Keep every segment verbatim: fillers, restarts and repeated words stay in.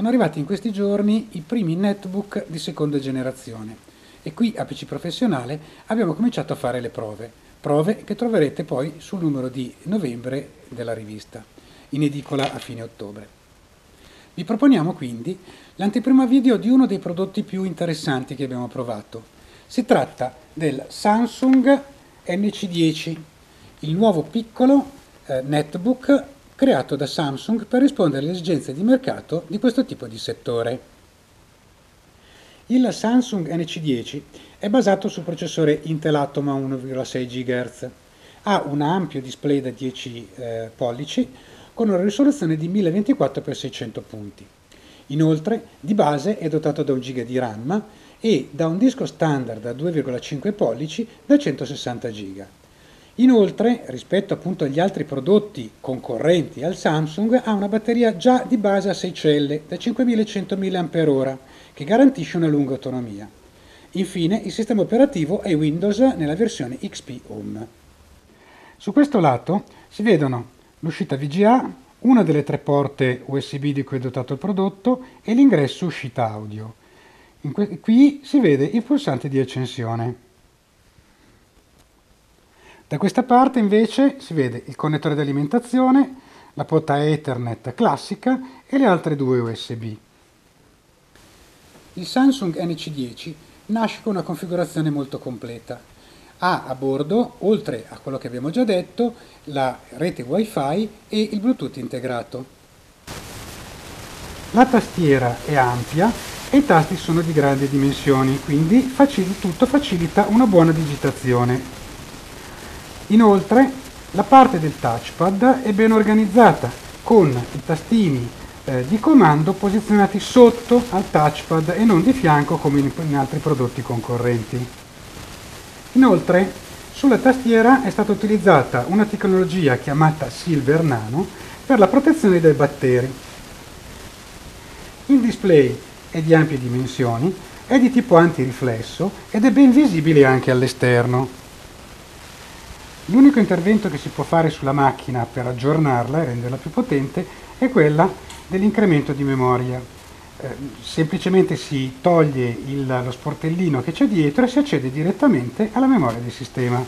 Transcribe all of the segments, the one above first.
arrivati in questi giorni i primi netbook di seconda generazione e qui a P C Professionale abbiamo cominciato a fare le prove, prove che troverete poi sul numero di novembre della rivista, in edicola a fine ottobre. Vi proponiamo quindi l'anteprima video di uno dei prodotti più interessanti che abbiamo provato. Si tratta del Samsung N C dieci, il nuovo piccolo eh, netbook creato da Samsung per rispondere alle esigenze di mercato di questo tipo di settore. Il Samsung N C dieci è basato sul processore Intel Atom a uno virgola sei gigahertz, ha un ampio display da dieci eh, pollici con una risoluzione di mille ventiquattro per seicento punti. Inoltre, di base è dotato da un giga di RAM e da un disco standard da due virgola cinque pollici da centosessanta giga. Inoltre, rispetto appunto agli altri prodotti concorrenti al Samsung, ha una batteria già di base a sei celle da cinquemilacento milliamperi orari che garantisce una lunga autonomia. Infine, il sistema operativo è Windows nella versione X P Home. Su questo lato si vedono l'uscita V G A, una delle tre porte U S B di cui è dotato il prodotto e l'ingresso uscita audio. In qui si vede il pulsante di accensione. Da questa parte invece si vede il connettore di alimentazione, la porta Ethernet classica e le altre due U S B. Il Samsung N C dieci nasce con una configurazione molto completa. Ha a bordo, oltre a quello che abbiamo già detto, la rete Wi-Fi e il Bluetooth integrato. La tastiera è ampia e i tasti sono di grandi dimensioni, quindi facil- tutto facilita una buona digitazione. Inoltre la parte del touchpad è ben organizzata, con i tastini eh, di comando posizionati sotto al touchpad e non di fianco come in, in altri prodotti concorrenti. Inoltre sulla tastiera è stata utilizzata una tecnologia chiamata Silver Nano per la protezione dai batteri. Il display è di ampie dimensioni, è di tipo antiriflesso ed è ben visibile anche all'esterno. L'unico intervento che si può fare sulla macchina per aggiornarla e renderla più potente è quella dell'incremento di memoria. Eh, semplicemente si toglie il, lo sportellino che c'è dietro e si accede direttamente alla memoria del sistema.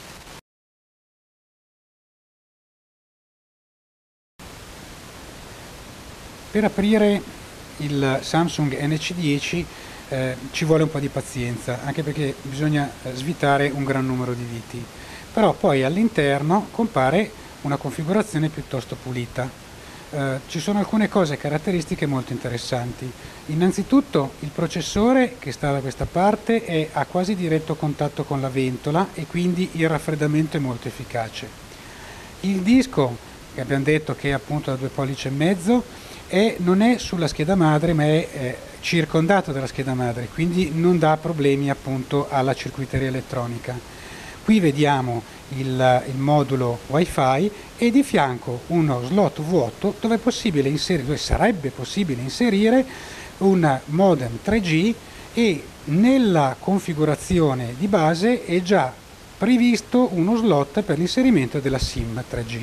Per aprire il Samsung N C dieci eh, ci vuole un po' di pazienza, anche perché bisogna svitare un gran numero di viti. Però poi all'interno compare una configurazione piuttosto pulita. Eh, ci sono alcune cose caratteristiche molto interessanti. Innanzitutto il processore che sta da questa parte è a quasi diretto contatto con la ventola e quindi il raffreddamento è molto efficace. Il disco, che abbiamo detto che è appunto da due pollici e mezzo, è, non è sulla scheda madre ma è eh, circondato dalla scheda madre, quindi non dà problemi appunto alla circuiteria elettronica. Qui vediamo il, il modulo Wi-Fi e di fianco uno slot vuoto dove, è possibile inserire, dove sarebbe possibile inserire un modem tre G e nella configurazione di base è già previsto uno slot per l'inserimento della SIM tre G.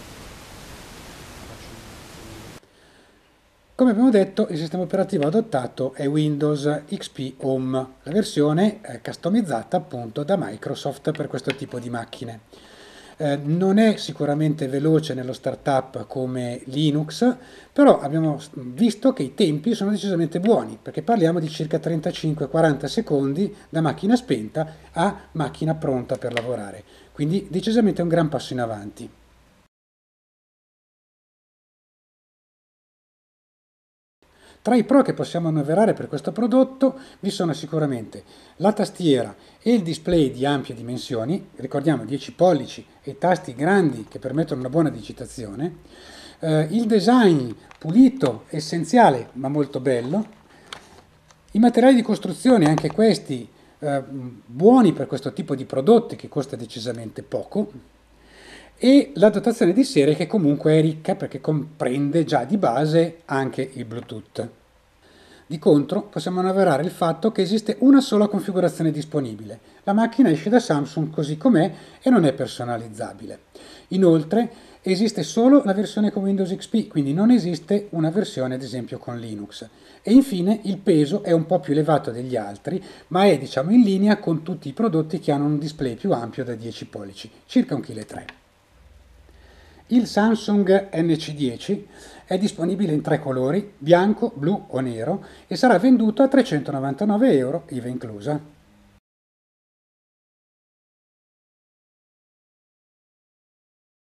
Come abbiamo detto, il sistema operativo adottato è Windows X P Home, la versione eh, customizzata appunto da Microsoft per questo tipo di macchine. Eh, non è sicuramente veloce nello startup come Linux, però abbiamo visto che i tempi sono decisamente buoni, perché parliamo di circa trentacinque quaranta secondi da macchina spenta a macchina pronta per lavorare, quindi decisamente un gran passo in avanti. Tra i pro che possiamo annoverare per questo prodotto vi sono sicuramente la tastiera e il display di ampie dimensioni, ricordiamo dieci pollici e tasti grandi che permettono una buona digitazione, eh, il design pulito, essenziale ma molto bello, i materiali di costruzione, anche questi eh, buoni per questo tipo di prodotti che costa decisamente poco, e la dotazione di serie che comunque è ricca perché comprende già di base anche il Bluetooth. Di contro possiamo annoverare il fatto che esiste una sola configurazione disponibile. La macchina esce da Samsung così com'è e non è personalizzabile. Inoltre esiste solo la versione con Windows X P, quindi non esiste una versione ad esempio con Linux. E infine il peso è un po' più elevato degli altri, ma è diciamo in linea con tutti i prodotti che hanno un display più ampio da dieci pollici, circa un chilo e tre. Il Samsung N C dieci è disponibile in tre colori, bianco, blu o nero, e sarà venduto a trecentonovantanove euro, I V A inclusa.